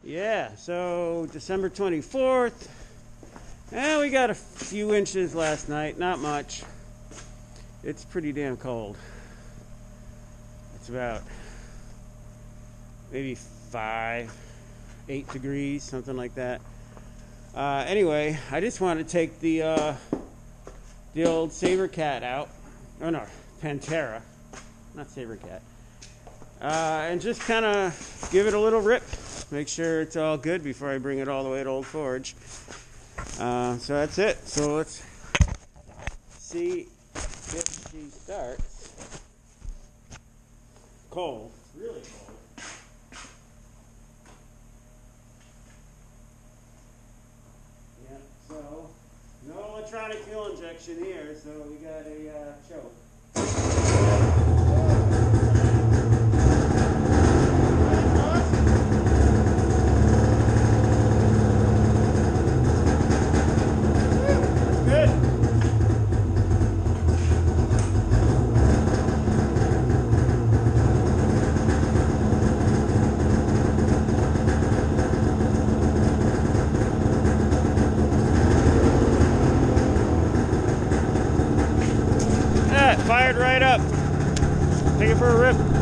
Yeah, so December 24th. And we got a few inches last night, not much. It's pretty damn cold. It's about maybe 8 degrees, something like that. Anyway, I just want to take the old saber cat out. Oh no, pantera, not saber cat. And just kind of give it a little rip. Make sure it's all good before I bring it all the way to Old Forge. So that's it. So let's see if she starts. Cold, really cold. Yeah, so no electronic fuel injection here, so we got a choke. Fired right up. Take it for a rip.